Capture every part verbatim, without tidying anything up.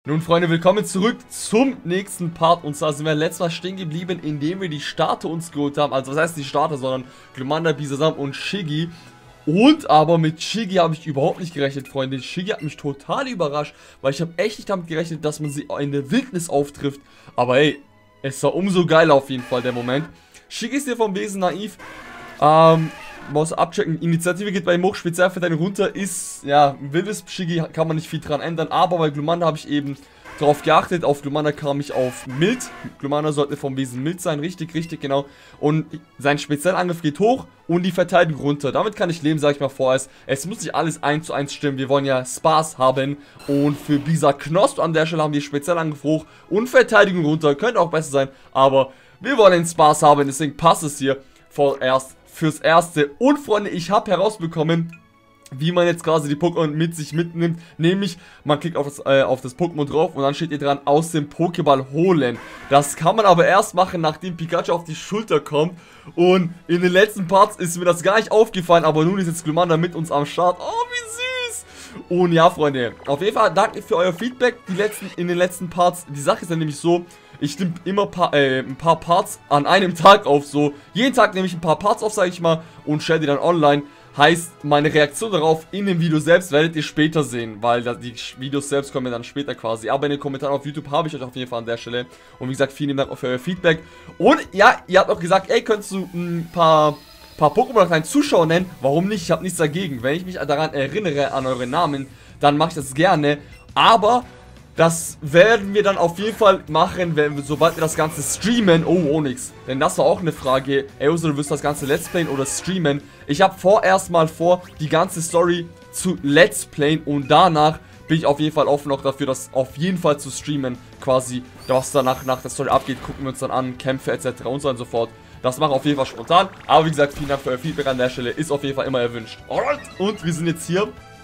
Nun, Freunde, willkommen zurück zum nächsten Part. Und zwar sind wir letztes Mal stehen geblieben, indem wir die Starter uns geholt haben. Also, was heißt die Starter, sondern Glumanda, Bisasam und Shiggy. Und aber mit Shiggy habe ich überhaupt nicht gerechnet, Freunde. Shiggy hat mich total überrascht, weil ich habe echt nicht damit gerechnet, dass man sie in der Wildnis auftrifft. Aber hey, es war umso geiler auf jeden Fall, der Moment. Shiggy ist hier vom Wesen naiv. Ähm... muss abchecken, Initiative geht bei ihm hoch, Spezialverteidigung runter, ist, ja, wildes Shiggy, kann man nicht viel dran ändern, aber bei Glumanda habe ich eben darauf geachtet, auf Glumanda kam ich auf mild, Glumanda sollte vom Wesen mild sein, richtig, richtig, genau, und sein Spezialangriff geht hoch und die Verteidigung runter, damit kann ich leben, sage ich mal vorerst, es muss nicht alles eins zu eins stimmen, wir wollen ja Spaß haben und für Bisa Knosp an der Stelle haben wir Spezialangriff hoch und Verteidigung runter, könnte auch besser sein, aber wir wollen Spaß haben, deswegen passt es hier vorerst fürs Erste. Und Freunde, ich habe herausbekommen, wie man jetzt quasi die Pokémon mit sich mitnimmt. Nämlich, man klickt auf das, äh, auf das Pokémon drauf und dann steht ihr dran, aus dem Pokéball holen. Das kann man aber erst machen, nachdem Pikachu auf die Schulter kommt. Und in den letzten Parts ist mir das gar nicht aufgefallen, aber nun ist jetzt Glumanda mit uns am Start. Oh, wie süß! Und ja, Freunde, auf jeden Fall danke für euer Feedback die letzten, in den letzten Parts. Die Sache ist ja nämlich so, ich nehme immer paar, äh, ein paar Parts an einem Tag auf, so. Jeden Tag nehme ich ein paar Parts auf, sage ich mal, und stelle die dann online. Heißt, meine Reaktion darauf in dem Video selbst werdet ihr später sehen, weil die Videos selbst kommen dann später quasi. Aber in den Kommentaren auf YouTube habe ich euch auf jeden Fall an der Stelle. Und wie gesagt, vielen Dank für euer Feedback. Und ja, ihr habt auch gesagt, ey, könntest du ein paar... paar Pokémon kleinen Zuschauer nennen, warum nicht? Ich habe nichts dagegen. Wenn ich mich daran erinnere, an eure Namen, dann mache ich das gerne. Aber das werden wir dann auf jeden Fall machen, wenn wir, sobald wir das Ganze streamen. Oh, Onyx. Denn das war auch eine Frage. Ey, Uso, du wirst das Ganze Let's Playen oder streamen? Ich habe vorerst mal vor, die ganze Story zu Let's Playen und danach bin ich auf jeden Fall offen noch dafür, das auf jeden Fall zu streamen. Quasi, was danach nach der Story abgeht, gucken wir uns dann an, Kämpfe et cetera und so und so fort. Das machen wir auf jeden Fall spontan. Aber wie gesagt, vielen Dank für euer Feedback an der Stelle. Ist auf jeden Fall immer erwünscht. Alright. Und wir sind jetzt hier.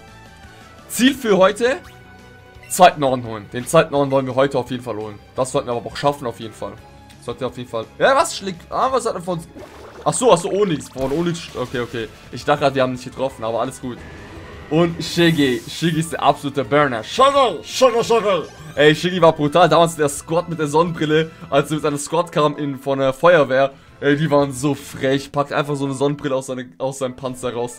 Ziel für heute. Zweiten Orden holen. Den zweiten Orden wollen wir heute auf jeden Fall holen. Das sollten wir aber auch schaffen auf jeden Fall. Sollte auf jeden Fall. Ja, was schlägt. Ah, was hat er von uns. Achso, achso, Onyx. Von Onyx. Okay, okay. Ich dachte gerade, wir haben nicht getroffen, aber alles gut. Und Shiggy. Shiggy ist der absolute Burner. Shiggy, Shiggy, Shiggy. Ey, Shiggy war brutal. Damals der Squad mit der Sonnenbrille, als er mit seinem Squad kam in, von der Feuerwehr. Ey, die waren so frech. Packt einfach so eine Sonnenbrille aus, seine, aus seinem Panzer raus.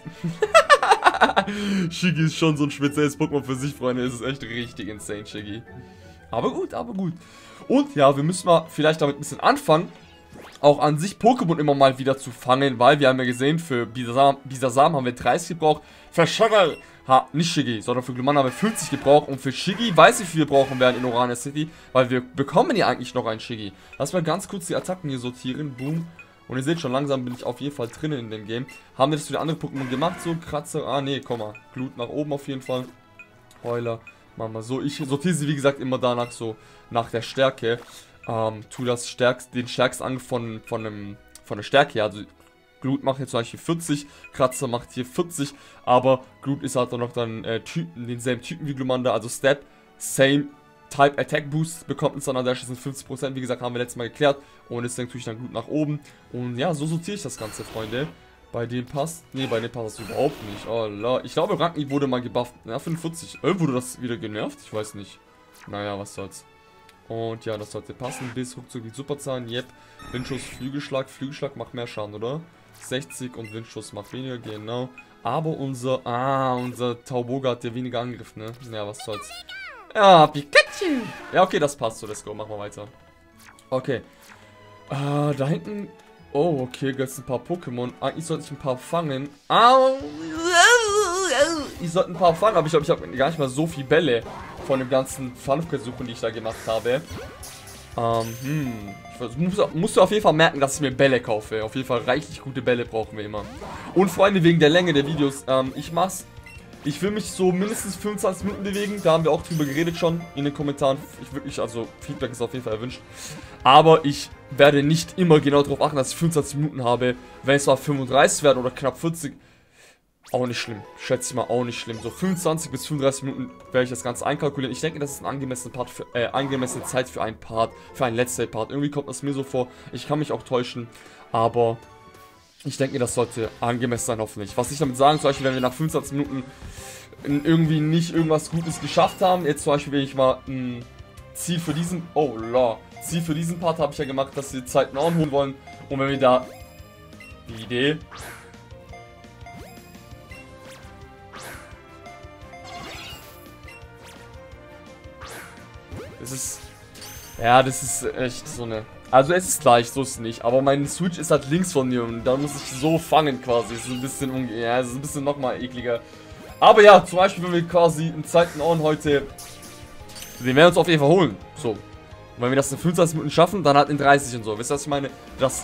Shiggy ist schon so ein spezielles Pokémon für sich, Freunde. Es ist echt richtig insane, Shiggy. Aber gut, aber gut. Und ja, wir müssen mal vielleicht damit ein bisschen anfangen, auch an sich Pokémon immer mal wieder zu fangen, weil wir haben ja gesehen, für Bisasam, Bisasam haben wir dreißig gebraucht. Für Shiggy, ha, nicht Shiggy, sondern für Glumanda haben wir fünfzig gebraucht. Und für Shiggy weiß ich, wie wir brauchen werden in Orania City, weil wir bekommen ja eigentlich noch einen Shiggy. Lass mal ganz kurz die Attacken hier sortieren. Boom. Und ihr seht schon, langsam bin ich auf jeden Fall drinnen in dem Game. Haben wir das für die anderen Pokémon gemacht? So, Kratzer. Ah, nee, komm mal. Glut nach oben auf jeden Fall. Heuler. Machen wir so. Ich sortiere sie, wie gesagt, immer danach so nach der Stärke. Ähm, tu das stärkst, den stärksten Angriff von, von, einem, von der Stärke her. Also, Glut macht jetzt zum Beispiel vierzig. Kratzer macht hier vierzig. Aber Glut ist halt auch noch dann äh, Typen, denselben Typen wie Glumanda. Also, Step, same. Type Attack Boost bekommt uns dann an der Stelle fünfzig Prozent, wie gesagt, haben wir letztes Mal geklärt. Und deswegen tue ich dann gut nach oben. Und ja, so sortiere ich das Ganze, Freunde. Bei dem passt. Ne, bei dem passt das überhaupt nicht. Oh la. Ich glaube, Ragni wurde mal gebufft. Ja, fünfundvierzig. Äh, wurde das wieder genervt? Ich weiß nicht. Naja, was soll's. Und ja, das sollte passen. Bis Rückzug die Superzahlen. Yep. Windschuss, Flügelschlag. Flügelschlag macht mehr Schaden, oder? sechzig und Windschuss macht weniger, genau. Aber unser. Ah, unser Tauboga hat ja weniger Angriff, ne? Ja, was soll's. Ja, Pikachu. Ja, okay, das passt so. Let's go. Machen wir weiter. Okay. Äh, da hinten. Oh, okay, jetzt ein paar Pokémon. Eigentlich sollte ich ein paar fangen. Au. Ich sollte ein paar fangen, aber ich glaube, ich habe gar nicht mal so viel Bälle von den ganzen Fun-Versuchen, die ich da gemacht habe. Ähm, hm. Ich muss, musst du auf jeden Fall merken, dass ich mir Bälle kaufe. Auf jeden Fall reichlich gute Bälle brauchen wir immer. Und Freunde, wegen der Länge der Videos, ähm, ich mach's. Ich will mich so mindestens fünfundzwanzig Minuten bewegen. Da haben wir auch drüber geredet schon in den Kommentaren. Ich wirklich, also Feedback ist auf jeden Fall erwünscht. Aber ich werde nicht immer genau darauf achten, dass ich fünfundzwanzig Minuten habe. Wenn es mal fünfunddreißig werden oder knapp vierzig. Auch nicht schlimm. Schätze ich mal, auch nicht schlimm. So fünfundzwanzig bis fünfunddreißig Minuten werde ich das Ganze einkalkulieren. Ich denke, das ist eine angemessene, Part für, äh, angemessene Zeit für einen Part. Für einen Let's Play Part. Irgendwie kommt das mir so vor. Ich kann mich auch täuschen. Aber ich denke, das sollte angemessen sein, hoffentlich. Was ich damit sagen, zum Beispiel, wenn wir nach fünfundzwanzig Minuten irgendwie nicht irgendwas Gutes geschafft haben. Jetzt zum Beispiel, wenn ich mal, mh, Ziel für diesen... Oh, la. Ziel für diesen Part habe ich ja gemacht, dass wir Zeiten holen wollen. Und wenn wir da... Die Idee... Das ist... Ja, das ist echt so eine... Also es ist gleich, so ist es nicht. Aber mein Switch ist halt links von mir und da muss ich so fangen quasi. Es ist ein bisschen... unge Ja, es ist ein bisschen nochmal ekliger. Aber ja, zum Beispiel, wenn wir quasi in Zeiten on heute... Den werden wir uns auf jeden Fall holen. So. Und wenn wir das in fünfundzwanzig Minuten schaffen, dann halt in dreißig und so. Wisst ihr, was ich meine? Das...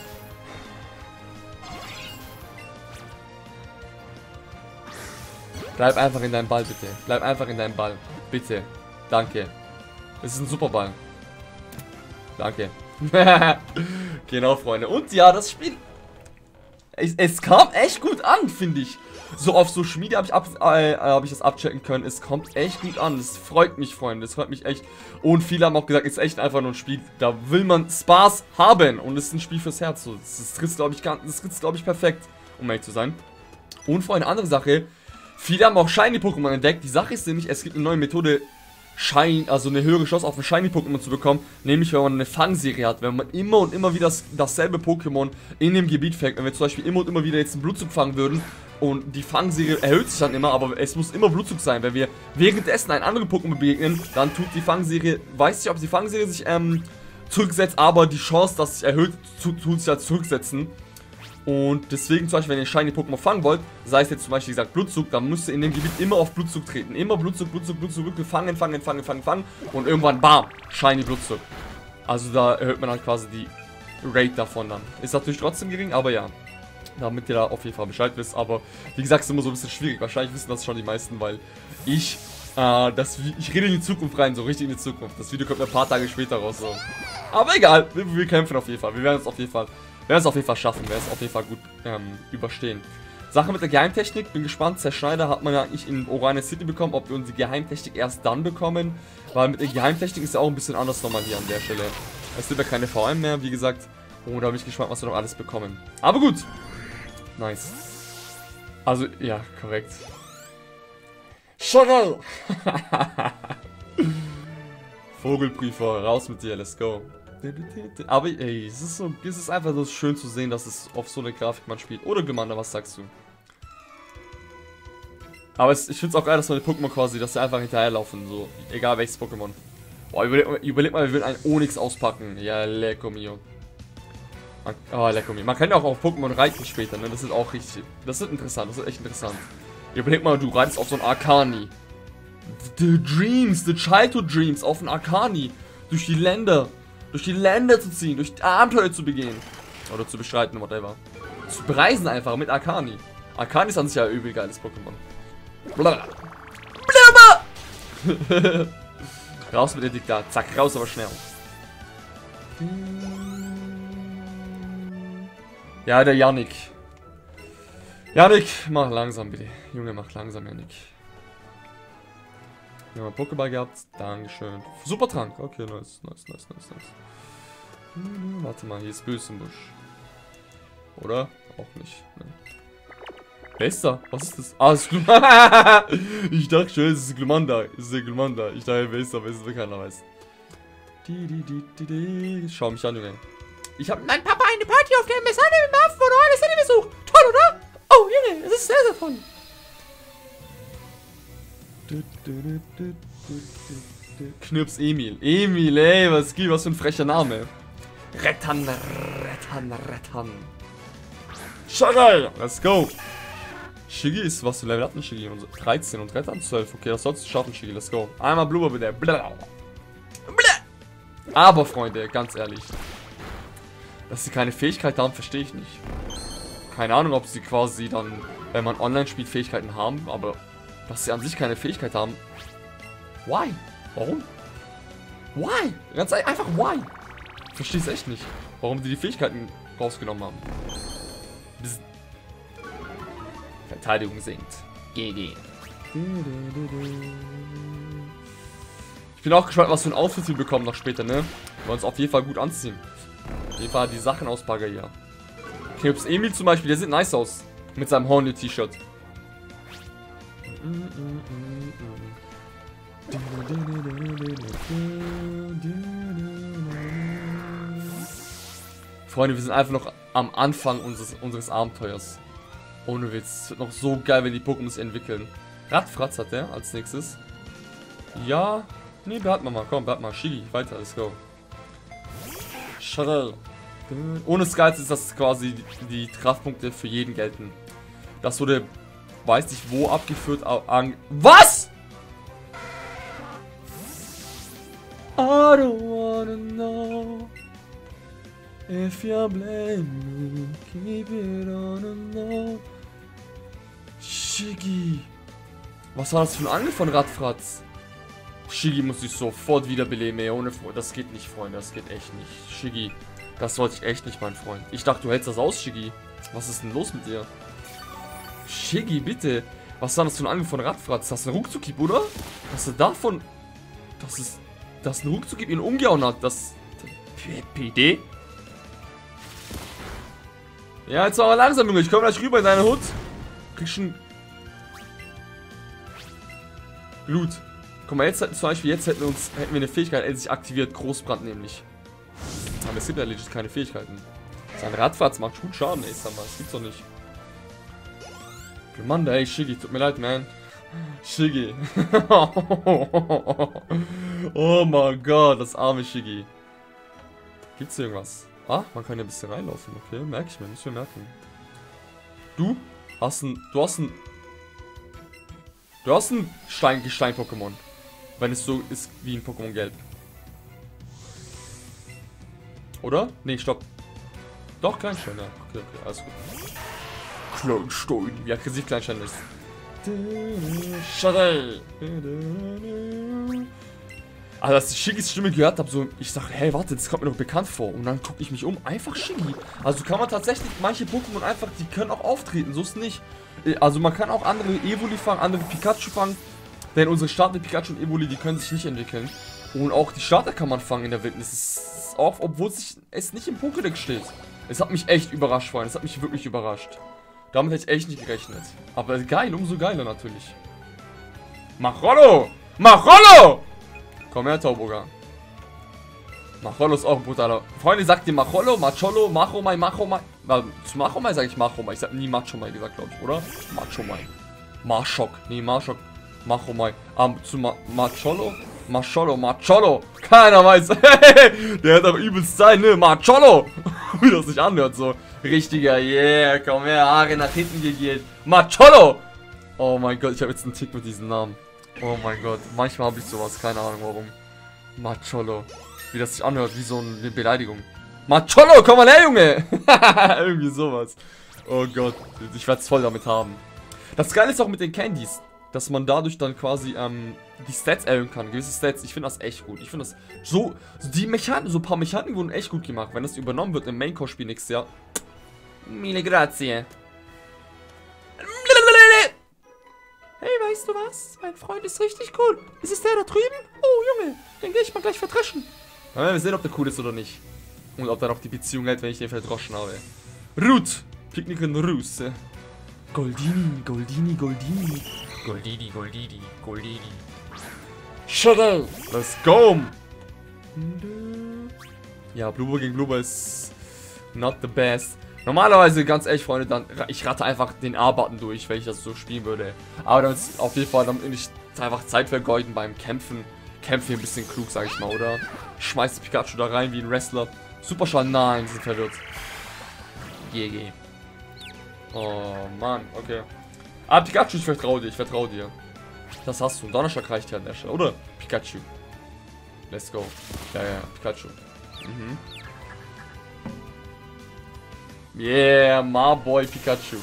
Bleib einfach in deinem Ball, bitte. Bleib einfach in deinem Ball. Bitte. Danke. Es ist ein super Ball. Danke. Genau, Freunde. Und ja, das Spiel... Es, es kam echt gut an, finde ich. So auf Social Media habe ich, ab, äh, hab ich das abchecken können. Es kommt echt gut an. Das freut mich, Freunde. Das freut mich echt. Und viele haben auch gesagt, es ist echt einfach nur ein Spiel. Da will man Spaß haben. Und es ist ein Spiel fürs Herz. So, das, das trifft, glaube ich, das trifft, glaube ich, perfekt, um ehrlich zu sein. Und vor eine andere Sache. Viele haben auch Shiny-Pokémon entdeckt. Die Sache ist nämlich, es gibt eine neue Methode, Shiny, also eine höhere Chance auf ein Shiny-Pokémon zu bekommen, nämlich wenn man eine Fangserie hat, wenn man immer und immer wieder das, dasselbe Pokémon in dem Gebiet fängt, wenn wir zum Beispiel immer und immer wieder jetzt einen Blutzug fangen würden und die Fangserie erhöht sich dann immer, aber es muss immer Blutzug sein, wenn wir währenddessen ein anderes Pokémon begegnen, dann tut die Fangserie, weiß nicht, ob die Fangserie sich ähm, zurücksetzt, aber die Chance, dass sich erhöht, tut, tut sich ja zurücksetzen. Und deswegen zum Beispiel, wenn ihr Shiny-Pokémon fangen wollt, sei es jetzt zum Beispiel gesagt Blutzug, dann müsst ihr in dem Gebiet immer auf Blutzug treten. Immer Blutzug, Blutzug, Blutzug, Blutzug, fangen, fangen, fangen, fangen, fangen und irgendwann bam, Shiny Blutzug. Also da erhöht man halt quasi die Rate davon dann. Ist natürlich trotzdem gering, aber ja. Damit ihr da auf jeden Fall Bescheid wisst. Aber wie gesagt, ist immer so ein bisschen schwierig. Wahrscheinlich wissen das schon die meisten, weil ich, äh, das, ich rede in die Zukunft rein, so richtig in die Zukunft. Das Video kommt ein paar Tage später raus, so. Aber egal, wir, wir kämpfen auf jeden Fall. Wir werden es auf jeden Fall... Wir werden es auf jeden Fall schaffen, wir werden es auf jeden Fall gut ähm, überstehen. Sache mit der Geheimtechnik, bin gespannt. Zerschneider hat man ja nicht in Orania City bekommen, ob wir unsere Geheimtechnik erst dann bekommen. Weil mit der Geheimtechnik ist ja auch ein bisschen anders nochmal hier an der Stelle. Es gibt ja keine V M mehr, wie gesagt. Und da bin ich gespannt, was wir noch alles bekommen. Aber gut. Nice. Also, ja, korrekt. Schau. Vogelprüfer, raus mit dir, let's go. Aber ey, es ist, so, es ist einfach so schön zu sehen, dass es auf so eine Grafik man spielt. Oder Glumanda, was sagst du? Aber es, ich finde es auch geil, dass meine Pokémon quasi, dass sie einfach hinterherlaufen, so. Egal welches Pokémon. Boah, überleg, überleg mal, wir würden einen Onix auspacken. Ja, lecko mio. Man, oh, lecko mio. Man kann ja auch auf Pokémon reiten später, ne? Das ist auch richtig. Das ist interessant, das ist echt interessant. Überleg mal, du reitest auf so ein Arcani. The Dreams, the Childhood Dreams, auf ein Arcani. Durch die Länder. Durch die Länder zu ziehen, durch die Abenteuer zu begehen. Oder zu bestreiten, whatever. Zu bereisen einfach mit Arcani. Arcani ist an sich ja ein übel geiles Pokémon. Blabber. Blabber. Raus mit der Diktat. Zack, raus, aber schnell. Ja, der Yannick. Yannick, mach langsam bitte. Junge, mach langsam, Yannick. Wir haben einen Pokéball gehabt. Dankeschön. Super Trank. Okay, nice, nice, nice, nice, nice. Hm, warte mal, hier ist böse im Busch. Oder? Auch nicht. Ne. Wer ist da? Was ist das? Ah, das ist Glumanda. Ich dachte schon, es ist Glumanda. Es ist der Glumanda. Ich dachte, wer ist da? Wer ist da? Keiner weiß. Die, die, die, die, die. Schau mich an, Junge. Ich hab mein Papa eine Party auf der M S A im Hafen von alles Handy besucht. Toll, oder? Oh, Junge, es ist sehr, sehr toll. Knirps Emil. Emil, ey, was geht? Was für ein frecher Name. Rettan, Rettan, Rettan. Shiggy, let's go. Shiggy ist, was für Level hat denn Shiggy? dreizehn und Rettan zwölf. Okay, das sollst du schaffen, Shiggy, let's go. Einmal Blubber bitte. Blah. Blah. Aber, Freunde, ganz ehrlich. Dass sie keine Fähigkeit haben, verstehe ich nicht. Keine Ahnung, ob sie quasi dann, wenn man online spielt, Fähigkeiten haben, aber dass sie an sich keine Fähigkeit haben. Why? Warum? Why? Ganz einfach, why? Ich verstehe es echt nicht. Warum die die Fähigkeiten rausgenommen haben. Bzz. Verteidigung sinkt. G G. Ich bin auch gespannt, was für ein Outfit wir bekommen noch später, ne? Wir wollen uns auf jeden Fall gut anziehen. Auf jeden Fall die Sachen auspacken hier. Knirps Emil zum Beispiel, der sieht nice aus. Mit seinem Horny-T-Shirt. Freunde, wir sind einfach noch am Anfang unseres, unseres Abenteuers. Ohne Witz. Es wird noch so geil, wenn die Pokémon sich entwickeln. Radfratz hat der als nächstes. Ja. Nee, behalten wir mal. Komm, behalten mal. Shigi, weiter, let's go. Shuttle. Ohne Skies ist das quasi die, die Kraftpunkte für jeden gelten. Das wurde, weiß nicht wo, abgeführt. An Was? I don't wanna know if you're blaming, keep it on a low. Shigi. Was war das für ein Angriff von Radfratz? Shigi muss sich sofort wiederbeleben, ey. Ohne Freund. Das geht nicht, Freunde. Das geht echt nicht. Shigi. Das wollte ich echt nicht, mein Freund. Ich dachte, du hältst das aus, Shigi. Was ist denn los mit dir? Shigi, bitte. Was war das für ein Angriff von Radfratz? Das ist ein Ruckzuckhieb, oder? Was ist davon? Das ist... Das ist ein Ruckzuckhieb ihn umgehauen hat. Das... P D? Ja, jetzt aber langsam, Junge. Ich komme gleich rüber in deine Hut. Krieg schon... Blut. Guck mal, jetzt hätten zum Beispiel, jetzt hätten wir uns, hätten wir eine Fähigkeit, hätte sich aktiviert, Großbrand nämlich. Aber es gibt ja legit keine Fähigkeiten. Sein Radfratz macht gut Schaden, ey, sag mal, das gibt's doch nicht. Mann, ey, Shigi, tut mir leid, man. Shigi. Oh mein Gott, das arme Shigi. Gibt's hier irgendwas? Ah, man kann ja ein bisschen reinlaufen, okay, merke ich mir, muss mir merken. Du hast ein, du hast ein, du hast ein Stein, Gestein-Pokémon. Wenn es so ist wie ein Pokémon Gelb. Oder? Nee, stopp. Doch, Kleinstein, ja. Okay, okay, alles gut. Kleinstein. Wie aggressiv Kleinstein ist. Shuttle. Also, als ich Shigis Stimme gehört habe, so, ich sag, hey, warte, das kommt mir doch bekannt vor. Und dann gucke ich mich um, einfach Shigi. Also kann man tatsächlich manche Pokémon einfach, die können auch auftreten, so ist nicht. Also man kann auch andere Evoli fangen, andere Pikachu fangen. Denn unsere Starter Pikachu und Evoli, die können sich nicht entwickeln. Und auch die Starter kann man fangen in der Wildnis. Das ist auch, obwohl sich es nicht im Pokédex steht. Es hat mich echt überrascht, Freunde. Es hat mich wirklich überrascht. Damit hätte ich echt nicht gerechnet. Aber geil, umso geiler natürlich. Machollo! Machollo! Komm her, Tauboga. Machollo ist auch ein brutaler. Freunde, sagt ihr Machollo, Macholo, Machomai, Machomai. Also, zu Machomai sage ich Machomai. Ich habe nie Machomai gesagt, glaube ich, oder? Machomai. Marschok. Nee, Marschok. Machomai. Um, zu Ma Macholo? Macholo, Macholo. Keiner weiß. Der hat aber übelst sein, ne? Macholo. Wie das sich anhört, so. Richtiger, yeah, komm her, Haare nach hinten gegelt. Macholo. Oh mein Gott, ich habe jetzt einen Tick mit diesem Namen. Oh mein Gott, manchmal habe ich sowas, keine Ahnung warum. Macholo. Wie das sich anhört, wie so eine Beleidigung. Macholo, komm mal her, Junge. Irgendwie sowas. Oh Gott, ich werde es voll damit haben. Das Geile ist auch mit den Candies, dass man dadurch dann quasi ähm, die Stats erhöhen kann, gewisse Stats. Ich finde das echt gut. Ich finde das so, die Mechaniken, so ein paar Mechaniken wurden echt gut gemacht. Wenn das übernommen wird im Main-Core-Spiel nächstes Jahr. Mille grazie. Hey, weißt du was? Mein Freund ist richtig cool. Ist es der da drüben? Oh, Junge, den gehe ich mal gleich verdreschen. Ja, wir sehen, ob der cool ist oder nicht. Und ob da noch die Beziehung hält, wenn ich den verdroschen habe. Root. Picknick in Rus. Goldini, Goldini, Goldini. Goldini, Goldini, Goldini. Shuttle. Let's go. Ja, Blueber gegen Blueber ist not the best. Normalerweise, ganz ehrlich, Freunde, dann ich rate einfach den A-Button durch, wenn ich das so spielen würde. Aber dann ist auf jeden Fall dann nicht einfach Zeit vergeuden beim Kämpfen. Kämpfe ein bisschen klug, sag ich mal, oder? Schmeißt Pikachu da rein wie ein Wrestler. Superschall, nein, sie sind verwirrt. G G. Oh, Mann, okay. Ah, Pikachu, ich vertraue dir, ich vertraue dir. Das hast du. Donnerschlag reicht ja an der Stelle, oder? Pikachu. Let's go. Ja, ja, Pikachu. Mhm. Yeah, my boy Pikachu.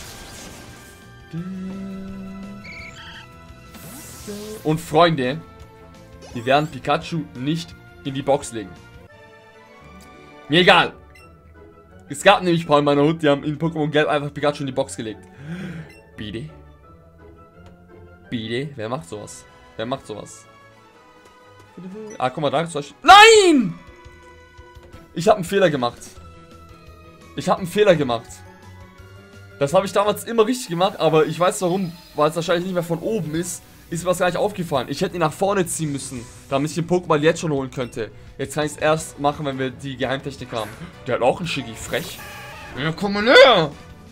Und Freunde, wir werden Pikachu nicht in die Box legen. Mir egal. Es gab nämlich ein paar in meiner Hut, die haben in Pokémon Gelb einfach Pikachu in die Box gelegt. Bitte? Bitte? Wer macht sowas? Wer macht sowas? Ah, guck mal, da zum Beispiel. Nein! Ich habe einen Fehler gemacht. Ich habe einen Fehler gemacht. Das habe ich damals immer richtig gemacht, aber ich weiß warum, weil es wahrscheinlich nicht mehr von oben ist. ist mir was gar nicht aufgefallen. Ich hätte ihn nach vorne ziehen müssen, damit ich den Pokéball jetzt schon holen könnte. Jetzt kann ich es erst machen, wenn wir die Geheimtechnik haben. Der hat auch einen Shiggy, frech. Ja, komm mal näher.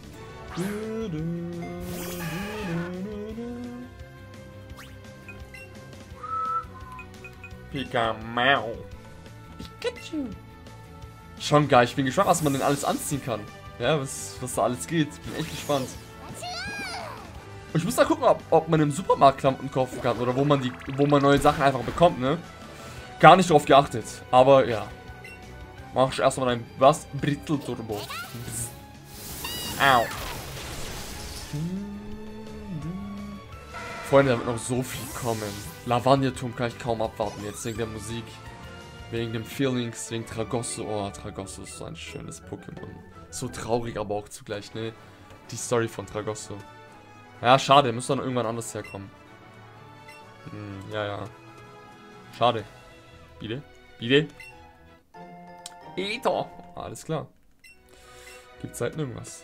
Pikachu. Pikachu. Schon geil, ich bin gespannt, was man denn alles anziehen kann. Ja, was, was da alles geht. Bin echt gespannt. Und ich muss da gucken, ob, ob man im Supermarkt Klamotten kaufen kann oder wo man die, wo man neue Sachen einfach bekommt, ne? Gar nicht drauf geachtet. Aber ja. Mach ich erstmal ein was? Britzel-Turbo. Au. Freunde, da wird noch so viel kommen. Lavagna-Turm kann ich kaum abwarten jetzt wegen der Musik. Wegen dem Feelings, wegen Tragosso. Oh, Tragosso ist so ein schönes Pokémon. So traurig, aber auch zugleich, ne? Die Story von Tragosso. Ja, schade, muss dann irgendwann anders herkommen. Hm, ja, ja. Schade. Bitte? Bitte? Eto! Alles klar. Gibt's halt irgendwas.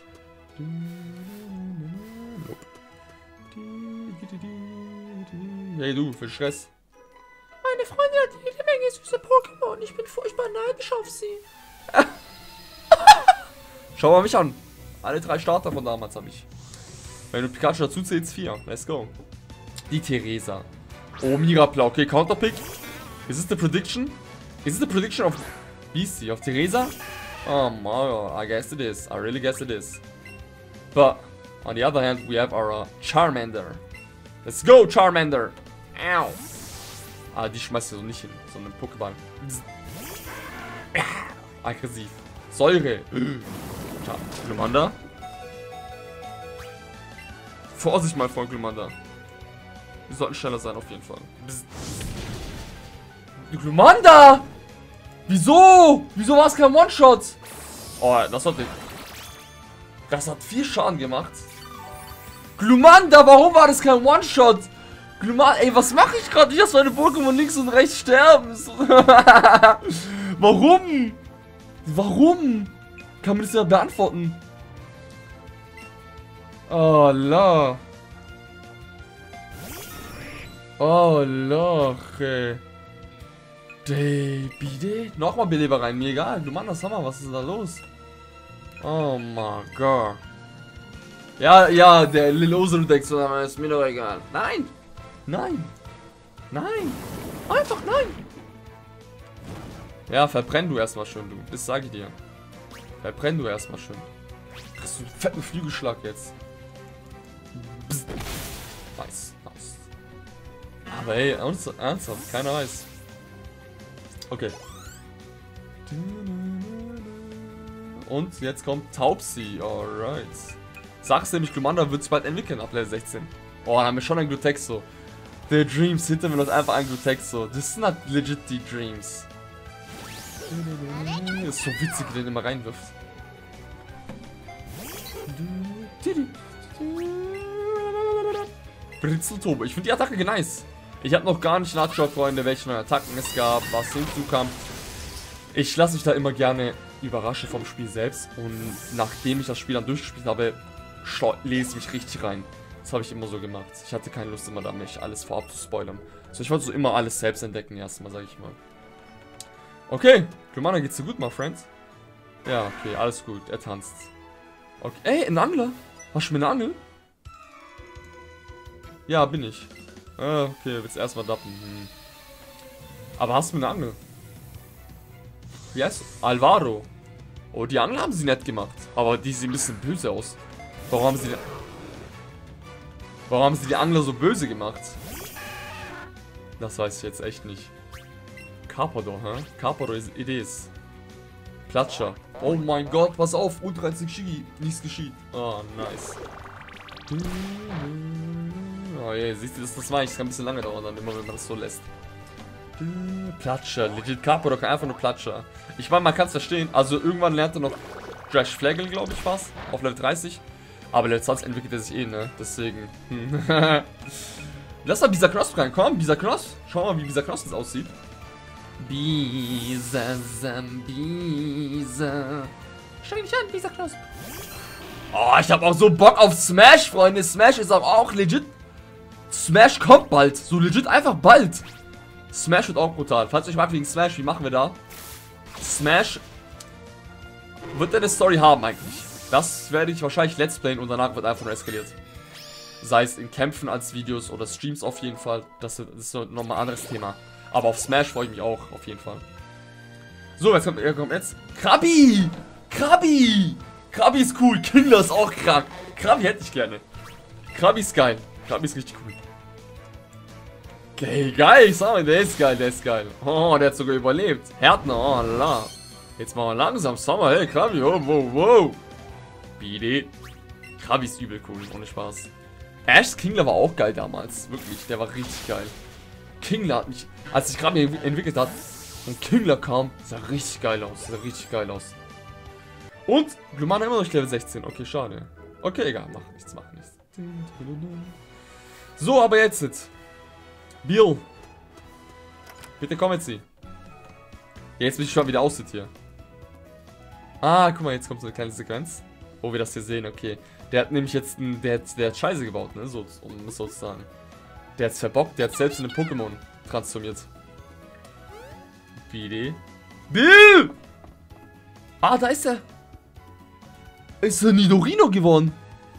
Hey du, für Stress. Meine Freundin hat jede Menge süße Pokémon. Ich bin furchtbar neidisch auf sie. Schau mal mich an. Alle drei Starter von damals habe ich. Wenn du Pikachu dazu zählst, vier. Let's go. Die Theresa. Oh, Mirapla. Okay, Counterpick. Is this the prediction? Is this the prediction of Beastie? Of Theresa? Oh, Mario. I guess it is. I really guess it is. But, on the other hand, we have our uh, Charmander. Let's go, Charmander. Ow. Ah, die schmeißt du so nicht hin. So einen Pokéball. Aggressiv. Säure. Glumanda. Vorsicht, mein Freund Glumanda. Wir sollten schneller sein, auf jeden Fall. Glumanda! Wieso? Wieso war es kein One-Shot? Oh, das hat... Das hat viel Schaden gemacht. Glumanda, warum war das kein One-Shot? Glumanda, ey, was mache ich gerade? Ich dass meine Pokémon links und rechts sterben. Warum? Warum? Kann man das ja beantworten? Oh, la. Oh, Loche. Ey, bitte? Nochmal Beleber rein, mir egal. Du Mann, das Hammer, was ist da los? Oh mein Gott. Ja, ja, der Lil Osel-Dex ist mir doch egal. Nein! Nein! Nein! Einfach nein! Ja, verbrenn du erstmal schön, du. Das sage ich dir. Verbrenn du erstmal schön. Hast du einen fetten Flügelschlag jetzt. Psst. Nice, nice. Aber ey, ernsthaft, keiner weiß. Okay. Und jetzt kommt Taubsi. Alright. Sagst du nämlich, Glumanda wird sich bald entwickeln ab Level sechzehn. Oh, dann haben wir schon ein Glutexo. The Dreams, hinter mir läuft einfach ein Glutexo. Das sind halt legit die Dreams. Ist so witzig, wie den immer reinwirft. Britzelturbo. Ich finde die Attacke nice. Ich habe noch gar nicht nachgeschaut, Freunde, welche neuen Attacken es gab, was hinzukam. Ich lasse mich da immer gerne überraschen vom Spiel selbst. Und nachdem ich das Spiel dann durchgespielt habe, lese ich mich richtig rein. Das habe ich immer so gemacht. Ich hatte keine Lust, immer da mich alles vorab zu spoilern. So, ich wollte so immer alles selbst entdecken, erstmal, sage ich mal. Okay, Glumanda, geht's dir gut, my friend? Ja, okay, alles gut, er tanzt. Okay, ey, ein Angler? Hast du mir eine Angel? Ja, bin ich. Ah, okay, willst erstmal dappen. Hm. Aber hast du mir eine Angel? Wie heißt du? Alvaro. Oh, die Angel haben sie nett gemacht. Aber die sieht ein bisschen böse aus. Warum haben sie... Warum haben sie die Angler so böse gemacht? Das weiß ich jetzt echt nicht. Carpador, hä? Carpador ist Idees. Platscher. Oh mein Gott, pass auf. U dreißig Shiggy. Nichts geschieht. Oh, nice. Oh je, siehst du, das, das war ich. Das kann ein bisschen lange dauern, dann immer, wenn man das so lässt. Platscher. Legit Carpador kann einfach nur Platscher. Ich meine, man kann es verstehen. Also irgendwann lernt er noch Trash Flagel, glaube ich, was. Auf Level dreißig. Aber Level zwanzig entwickelt er sich eh, ne? Deswegen. Lass mal Bisaknoss rein. Komm, Bisaknoss. Schau mal, wie Bisaknoss das aussieht. Bisa, Bisa. Streng dich an, Bisaknoss. Oh, ich hab auch so Bock auf Smash, Freunde. Smash ist auch, auch legit Smash kommt bald. So legit einfach bald. Smash wird auch brutal. Falls ihr euch mag wegen Smash, wie machen wir da? Smash wird eine Story haben eigentlich. Das werde ich wahrscheinlich Let's Playen und danach wird einfach nur eskaliert. Sei es in Kämpfen als Videos oder Streams auf jeden Fall. Das ist nochmal ein anderes Thema. Aber auf Smash freue ich mich auch auf jeden Fall. So, jetzt kommt, kommt jetzt Krabi! Krabi! Krabi ist cool. Kingler ist auch krank. Krabi hätte ich gerne. Krabi ist geil. Krabi ist richtig cool. Okay, geil. Ich sag mal, der ist geil, der ist geil. Oh, der hat sogar überlebt. Härtner, oh la. Jetzt machen wir langsam. Sag mal, hey, Krabi, oh, wow, wow. Bide. Krabi ist übel cool, ohne Spaß. Ash's Kingler war auch geil damals. Wirklich, der war richtig geil. Kingler hat mich, als sich Krabi entwickelt hat und Kingler kam, sah richtig geil aus. Sah richtig geil aus. Und Glumanda immer noch Level sechzehn. Okay, schade. Okay, egal, mach nichts, mach nichts. So, aber jetzt jetzt. Bill. Bitte komm jetzt sie. Jetzt bin ich schon wieder aussieht hier. Ah, guck mal, jetzt kommt so eine kleine Sequenz. Wo wir das hier sehen, okay. Der hat nämlich jetzt ein, der hat, der hat Scheiße gebaut, ne, so, um es so zu sagen. Der hat's verbockt, der hat selbst in ein Pokémon transformiert. Bitte. Bill! Ah, da ist er. Ist er Nidorino geworden?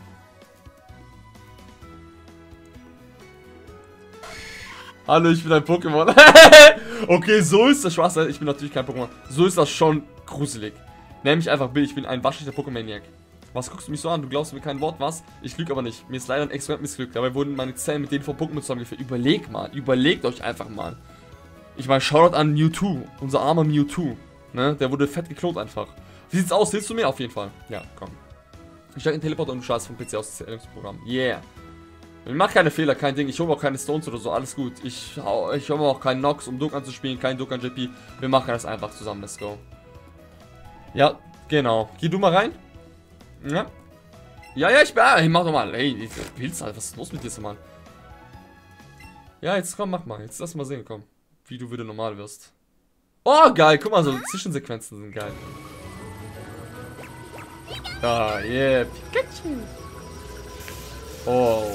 Hallo, ich bin ein Pokémon. Okay, so ist das Spaß. Ich bin natürlich kein Pokémon. So ist das schon gruselig. Nenn mich einfach Bill, ich bin ein waschechter Pokémaniac. Was guckst du mich so an? Du glaubst mir kein Wort, was? Ich lüge aber nicht. Mir ist leider ein Experiment missglückt. Dabei wurden meine Zellen mit denen von Pokémon zusammengeführt. Überleg mal, überlegt euch einfach mal. Ich meine, Shoutout an Mewtwo. Unser armer Mewtwo. Ne? Der wurde fett geklont einfach. Wie sieht's aus? Hilfst du mir? Auf jeden Fall. Ja, komm. Ich steige in den Teleporter und du schaust vom P C aus das Zählungsprogramm. Yeah. Ich mach keine Fehler, kein Ding. Ich hole auch keine Stones oder so. Alles gut. Ich, ich hole auch keinen Nox, um Dokkan zu spielen. Kein Dokkan J P. Wir machen das einfach zusammen. Let's go. Ja, genau. Geh du mal rein. Ja. Ja, ja, ich bin. Hey, mach doch mal. Hey, willst du halt? Was ist los mit dir so, Mann? Ja, jetzt komm, mach mal. Jetzt lass mal sehen, komm. Wie du wieder normal wirst. Oh, geil. Guck mal, so Zwischensequenzen sind geil. Ah, yeah. Pikachu. Oh.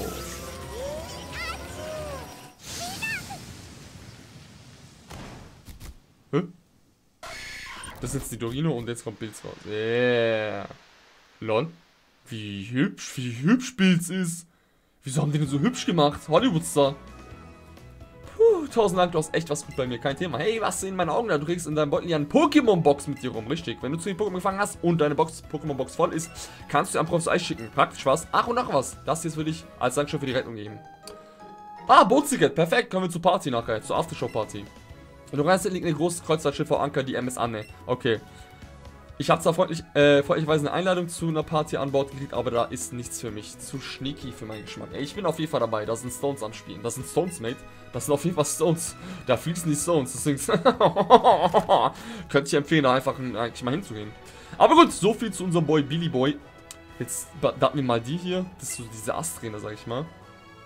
Hä? Das ist jetzt die Dorino und jetzt kommt Pilz raus. Yeah. Lol. Wie hübsch, wie hübsch Pilz ist. Wieso haben die denn so hübsch gemacht? Hollywood-Star. Puh, tausend Dank, du hast echt was gut bei mir. Kein Thema. Hey, was sind meine Augen da? Du kriegst in deinem Beutel ja eine Pokémon-Box mit dir rum. Richtig. Wenn du zu den Pokémon gefangen hast und deine Box Pokémon-Box voll ist, kannst du am Profs Eis schicken. Praktisch was. Ach, und noch was. Das hier ist für dich als Dankeschön für die Rettung geben. Ah, Bootsticket. Perfekt. Kommen wir zur Party nachher. Zur Aftershow-Party. Und du rennst, liegt eine große Kreuzfahrtschiff vor Anker, die M S Anne. Okay. Ich habe zwar freundlich, äh, freundlicherweise eine Einladung zu einer Party an Bord gekriegt, aber da ist nichts für mich. Zu sneaky für meinen Geschmack. Ey, ich bin auf jeden Fall dabei. Da sind Stones am Spielen. Das sind Stones, Mate. Das sind auf jeden Fall Stones. Da fließen die Stones. Deswegen könnte ich empfehlen, da einfach eigentlich mal hinzugehen. Aber gut, so viel zu unserem Boy Billy Boy. Jetzt daten wir mal die hier. Das ist so diese Ast-Trainer, sag ich mal.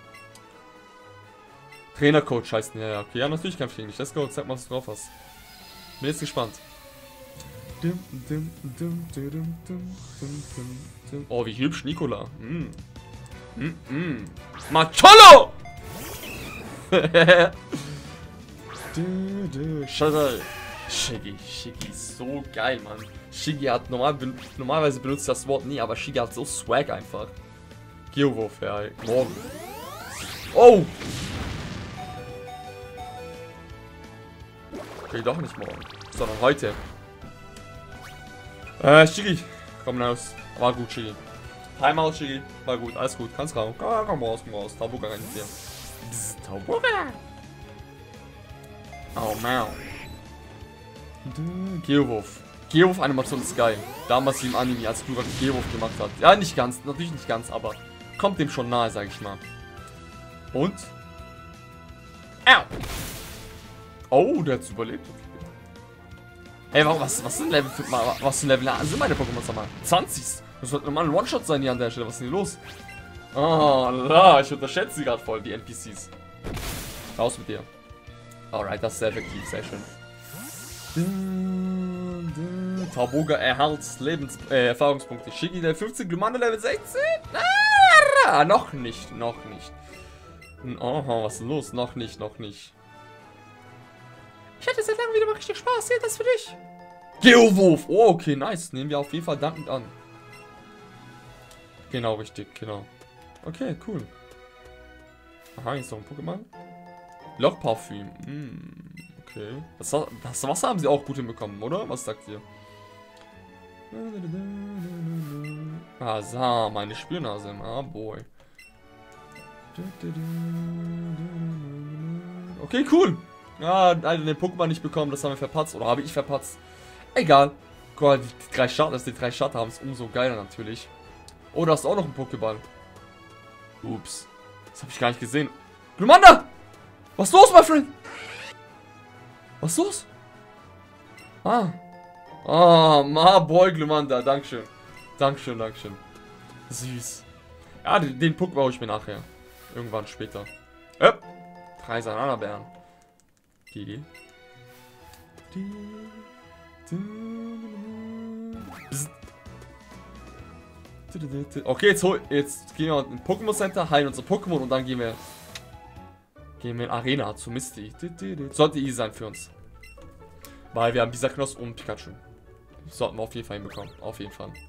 Trainercoach heißt der, ja, okay. Ja, natürlich kämpfe ich nicht. Let's go, zeig mal, was du drauf hast. Bin jetzt gespannt. Oh, wie hübsch, Nicola. Mm. Mm -mm. Macholo! Shiggy. Shiggy ist so geil, Mann. Shiggy hat normal, normalerweise benutzt das Wort nie, aber Shiggy hat so Swag einfach. Geowurf, ja. Morgen. Oh! Okay, doch nicht morgen, sondern heute. Äh, Shiggy, komm raus. War gut, Shiggy. Timeout, Shiggy. War gut, alles gut. Kannst raus. Komm, komm raus, komm raus. Taubuka rennt hier. Taubuka. Oh, man. Geowurf. Geowurf-Animation ist geil. Damals wie im Anime, als Durak Geowurf gemacht hat. Ja, nicht ganz. Natürlich nicht ganz, aber kommt dem schon nahe, sag ich mal. Und? Au. Oh, der hat's überlebt. Ey, warum, was, was sind Level, was sind Level, sind meine Pokémon, sag mal? zwanzig. Das wird normal ein One-Shot sein hier an der Stelle. Was ist denn hier los? Oh, la, ich unterschätze sie gerade voll, die N P Cs. Raus mit dir. Alright, das ist sehr effektiv, sehr schön. Tauboga erhält Lebens äh, Erfahrungspunkte. Shiggy Level fünfzehn, Glumanda Level sechzehn? Ah, noch nicht, noch nicht. Aha, was ist denn los? Noch nicht, noch nicht. Ich hatte seit langem wieder mal richtig Spaß. Seht das für dich. Geowurf! Oh, okay, nice. Nehmen wir auf jeden Fall dankend an. Genau, richtig, genau. Okay, cool. Aha, hier ist noch ein Pokémon. Lochparfüm. Mm, okay. Das, das Wasser haben sie auch gut hinbekommen, oder? Was sagt ihr? Ah, sah, meine Spürnase. Ah, boy. Okay, cool. Ja, leider den Pokémon nicht bekommen, das haben wir verpatzt. Oder habe ich verpatzt? Egal. Guck mal, die, die drei Starter, dass die drei Starter haben, ist umso geiler natürlich. Oh, da ist auch noch ein Pokéball. Ups. Das habe ich gar nicht gesehen. Glumanda! Was ist los, my friend? Was ist los? Ah. Ah, ma boy, Glumanda. Dankeschön. Dankeschön, Dankeschön. Süß. Ja, den, den Puck baue ich mir nachher. Irgendwann später. Äh. Drei Sanana-Bären. G. Okay, jetzt, hol, jetzt gehen wir in Pokémon Center, heilen unser Pokémon und dann gehen wir gehen wir in Arena zu Misty. Sollte easy sein für uns. Weil wir haben Bisaknoss und Pikachu. Sollten wir auf jeden Fall hinbekommen. Auf jeden Fall.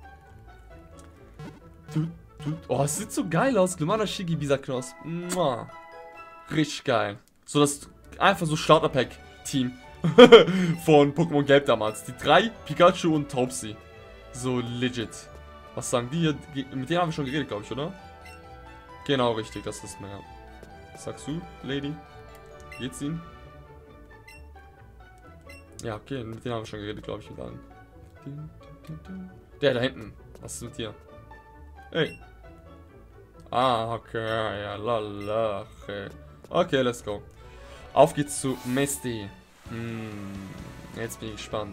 Oh, es sieht so geil aus. Glumanda, Shiggy, Bisaknoss. Richtig geil. So das einfach so Starter-Pack-Team von Pokémon Gelb damals. Die drei, Pikachu und Taubsi. So legit. Was sagen die hier? Mit denen haben wir schon geredet, glaube ich, oder? Genau, richtig, das ist mehr. Was sagst du, Lady? Geht's Ihnen? Ja, okay, mit denen haben wir schon geredet, glaube ich, mit allen. Der da hinten. Was ist mit dir? Hey. Ah, okay, ja, lala. Okay. Okay, let's go. Auf geht's zu Misty. Hm, jetzt bin ich gespannt.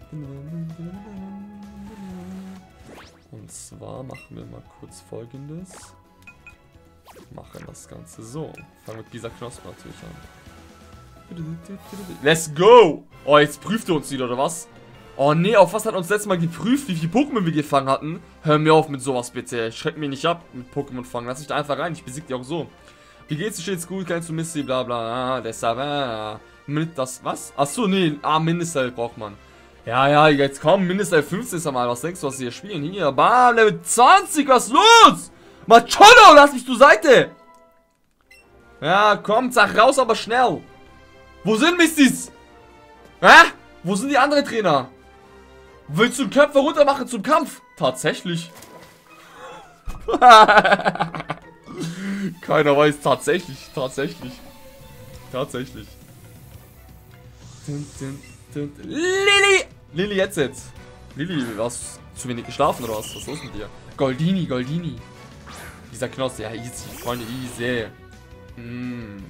Und zwar machen wir mal kurz Folgendes. Machen das Ganze so. Fangen mit dieser Knospe natürlich an. Let's go! Oh, jetzt prüft er uns wieder, oder was? Oh nee, auf was hat uns letztes Mal geprüft, wie viele Pokémon wir gefangen hatten? Hör mir auf mit sowas bitte. Schreck mich nicht ab mit Pokémon fangen. Lass mich da einfach rein. Ich besieg die auch so. Wie geht's dir stets gut? Kennst du Misty? Bla bla. Ah, deshalb. Ah, mit das was? Achso, nee. Ah, Mindestlevel braucht man. Ja, ja, jetzt komm, Mindestlevel fünfzehn ist ja mal. Was denkst du, was sie hier spielen? Hier, bam, Level zwanzig, was ist los? Machado, lass mich zur Seite. Ja, komm, sag raus, aber schnell. Wo sind Mistys? Hä? Wo sind die anderen Trainer? Willst du den Köpfe runter machen zum Kampf? Tatsächlich. Keiner weiß, tatsächlich, tatsächlich. Tatsächlich. Lilly! Lilly, jetzt jetzt. Lilly, du hast zu wenig geschlafen oder was? Was ist los mit dir? Goldini, Goldini. Dieser Knoss, ja, easy, Freunde, easy. Mm.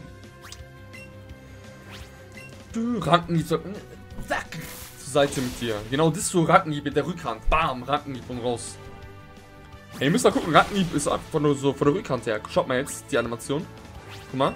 Du, Rankenhieb, so, zack, zur Seite mit dir. Genau, das ist so Rankenhieb mit der Rückhand. Bam, Rankenhieb und raus. Ey, ihr müsst mal gucken, Rankenhieb ist einfach nur so von der Rückhand her. Schaut mal jetzt, die Animation. Guck mal.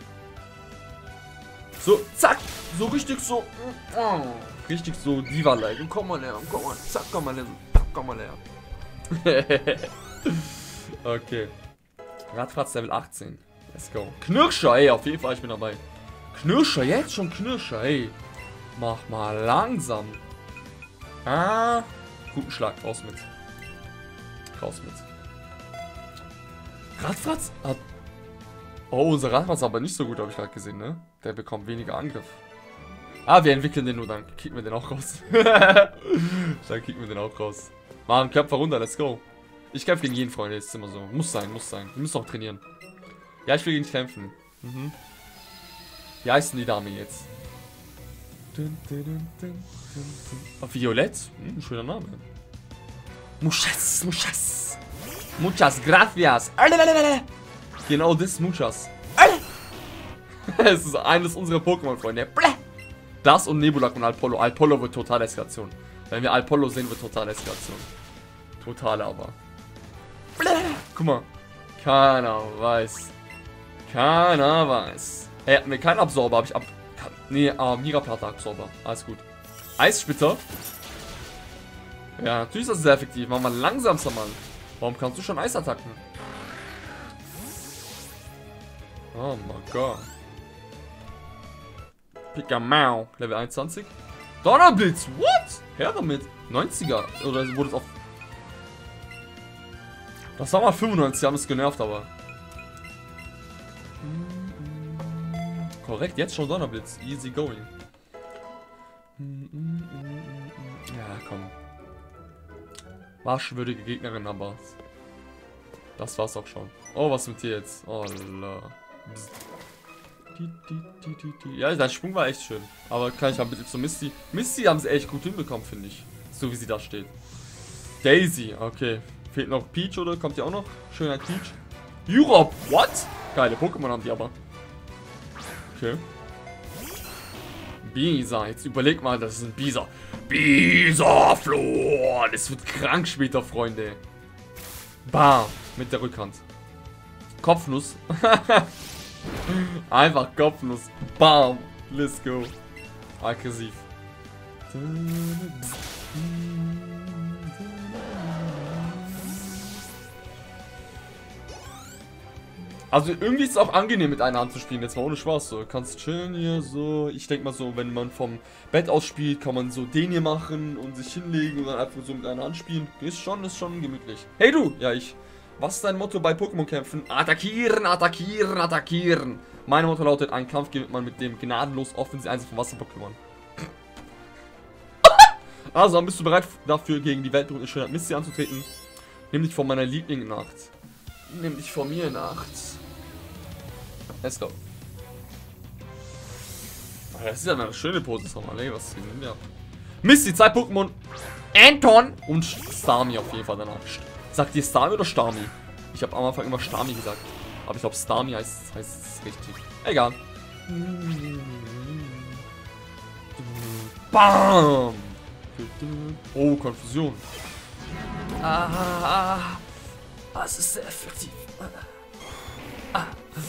So, zack, so richtig so, oh, richtig so Diva-like. Komm mal her, komm mal, zack, komm mal her, komm mal her. Okay. Radfratz Level achtzehn. Let's go. Knirscher, ey, auf jeden Fall, ich bin dabei. Knirscher, jetzt schon Knirscher, ey. Mach mal langsam. Ah, guten Schlag, raus mit. Raus mit. Radfratz hat... Oh, unser Radfratz ist aber nicht so gut, habe ich gerade gesehen, ne? Der bekommt weniger Angriff. Ah, wir entwickeln den nur, dann kicken wir den auch raus. Dann kicken wir den auch raus. Machen Köpfer runter, let's go. Ich kämpfe gegen jeden, Freunde, ist immer so. Muss sein, muss sein. Wir müssen auch trainieren. Ja, ich will gegen dich kämpfen. Mhm. Wie heißt denn die Dame jetzt? Oh, Violett? Hm, schöner Name. Muchas, muchas. Muchas gracias. Genau das, muchas. Es ist eines unserer Pokémon, Freunde. Das und Nebulak und Alpollo. Alpollo wird totale Eskalation. Wenn wir Alpollo sehen, wird totale Eskalation. Totale aber. Guck mal. Keiner weiß. Keiner weiß. Er hat mir keinen Absorber, habe ich ab... Nee, äh, Miraplata-Absorber. Alles gut. Eissplitter. Ja, natürlich ist das sehr effektiv. Mach mal langsamster, Mann. Warum kannst du schon Eisattacken? Oh mein Gott. Pikachu. Level einundzwanzig. Donnerblitz. What? Her damit. neunziger. Oder wurde es auf... Das war mal fünfundneunzig. Die haben es genervt, aber... Korrekt. Jetzt schon Donnerblitz. Easy going. Ja, komm. Waschwürdige Gegnerin, aber... Das war's auch schon. Oh, was mit dir jetzt? Oh, la. Ja, der Sprung war echt schön. Aber kann ich mal bitte zu Misty. Misty haben sie echt gut hinbekommen, finde ich. So wie sie da steht. Daisy, okay. Fehlt noch Peach, oder? Kommt die auch noch? Schönheit Peach. Europe, what? Geile Pokémon haben die aber. Okay. Bisa, jetzt überleg mal, das ist ein Bisa. Bisa-Flor! Das wird krank später, Freunde. Bam, mit der Rückhand. Kopfnuss. Einfach Kopfnuss. Bam. Let's go. Aggressiv. Also irgendwie ist es auch angenehm mit einer Hand zu spielen, jetzt mal ohne Spaß. So, kannst chillen hier so. Ich denke mal so, wenn man vom Bett aus spielt, kann man so den hier machen und sich hinlegen und dann einfach so mit einer Hand spielen. Ist schon, ist schon gemütlich. Hey du! Ja, ich. Was ist dein Motto bei Pokémon-Kämpfen? Attackieren, attackieren, attackieren. Mein Motto lautet, ein Kampf gewinnt man mit dem gnadenlos offensiv eins von Wasser-Pokémon. Also, dann bist du bereit dafür, gegen die Weltruhe Schönheit Misty anzutreten? Nimm dich von meiner Liebling in Acht. Nimm dich von mir in Acht. Let's go. Das ist ja eine schöne Pose, sag mal, ey, was ist ja. Misty, zwei Pokémon. Anton und Starmie auf jeden Fall danach. Sagt ihr Starmie oder Starmie? Ich habe am Anfang immer Starmie gesagt. Aber ich glaube Starmie heißt, heißt es richtig. Egal. Bam! Oh, Konfusion. Ah, das ist sehr effektiv. Ah.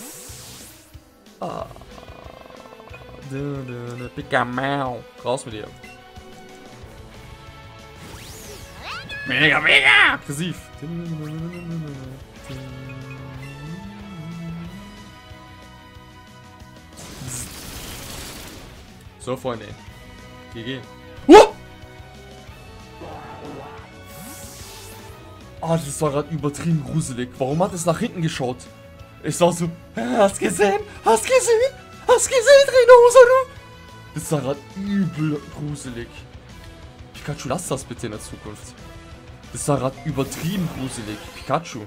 Ah. Pikachu. Raus mit dir. Mega, mega! Aggressiv. So, Freunde. G G. Uh! Oh, das war gerade übertrieben gruselig. Warum hat es nach hinten geschaut? Ich war so, hast gesehen? Hast gesehen? Hast gesehen, Rhinoceros? Das war gerade übel gruselig. Pikachu, lass das bitte in der Zukunft. Das war gerade übertrieben gruselig. Pikachu.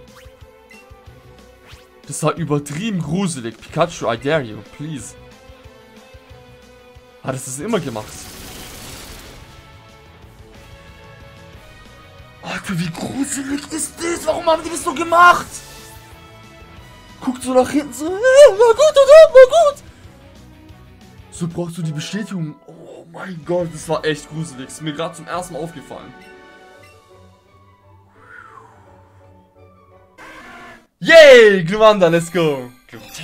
Das war übertrieben gruselig. Pikachu, I dare you, please. Ah, das ist immer gemacht. Alter, wie gruselig ist das? Warum haben die das so gemacht? Guckt so nach hinten so, äh, war gut, oder? War gut. So brauchst du die Bestätigung. Oh mein Gott, das war echt gruselig. Ist mir gerade zum ersten Mal aufgefallen. Yay, Glumanda, let's go.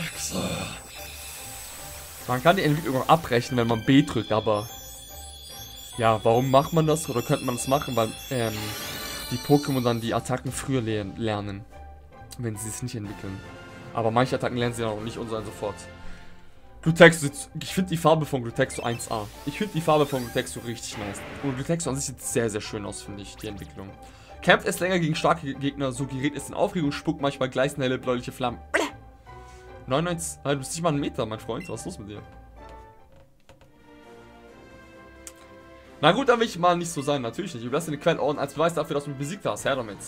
Man kann die Entwicklung auch abbrechen, wenn man B drückt, aber... Ja, warum macht man das? Oder könnte man das machen, weil ähm, die Pokémon dann die Attacken früher le lernen, wenn sie es nicht entwickeln. Aber manche Attacken lernen sie dann auch nicht und so sofort. Glutexo, ich finde die Farbe von Glutexo eins A. Ich finde die Farbe von Glutexo richtig nice. Und Glutexo an sich sieht sehr, sehr schön aus, finde ich, die Entwicklung. Kämpft es länger gegen starke Gegner, so gerät es in Aufregung, spuckt manchmal gleißend helle bläuliche Flammen. neunundneunzig, du bist nicht mal ein Meter, mein Freund. Was ist los mit dir? Na gut, dann will ich mal nicht so sein. Natürlich nicht. Du lässt den Quellorden als Beweis dafür, dass du mich besiegt hast. Her damit.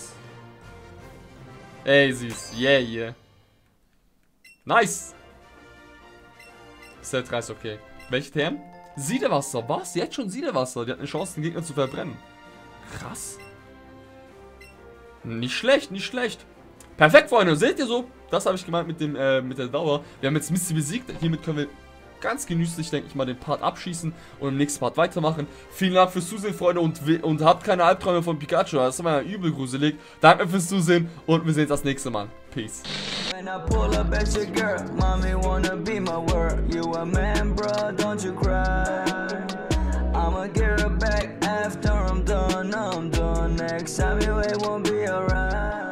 Ey, süß. Yeah, yeah. Nice. Set drei ist okay. Welche T M? Siedewasser. Was? Die hat schon Siedewasser. Die hat eine Chance, den Gegner zu verbrennen. Krass. Nicht schlecht, nicht schlecht. Perfekt, Freunde. Seht ihr so? Das habe ich gemeint mit dem, äh, mit der Dauer. Wir haben jetzt Misty besiegt. Hiermit können wir ganz genüsslich, denke ich mal, den Part abschießen und im nächsten Part weitermachen. Vielen Dank fürs Zusehen, Freunde, und, und habt keine Albträume von Pikachu. Das ist immer übel gruselig. Danke fürs Zusehen und wir sehen uns das nächste Mal. Peace. When I pull up at your girl, mommy wanna be my world. You a man, bro, don't you cry. I'ma get her back after I'm done, I'm done. Next time you it won't be alright.